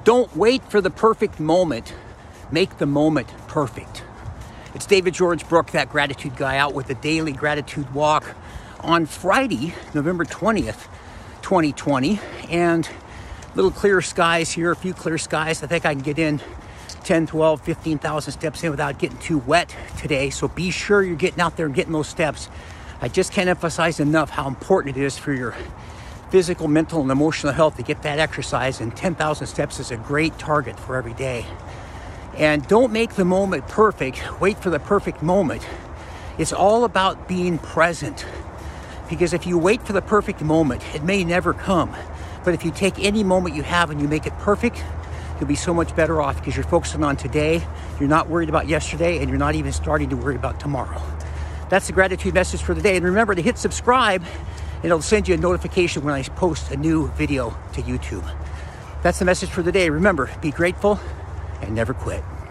Don't wait for the perfect moment. Make the moment perfect. It's David George Brooke, that gratitude guy, out with the daily gratitude walk on Friday, November 20th, 2020. And little clear skies here, a few clear skies. I think I can get in 10, 12, 15,000 steps in without getting too wet today. So be sure you're getting out there and getting those steps. I just can't emphasize enough how important it is for your physical, mental, and emotional health to get that exercise, and 10,000 steps is a great target for every day. And don't make the moment perfect. Wait for the perfect moment. It's all about being present, because if you wait for the perfect moment, it may never come. But if you take any moment you have and you make it perfect, you'll be so much better off, because you're focusing on today. You're not worried about yesterday, and you're not even starting to worry about tomorrow. That's the gratitude message for the day. And remember to hit subscribe. It'll send you a notification when I post a new video to YouTube. That's the message for the day. Remember, be grateful and never quit.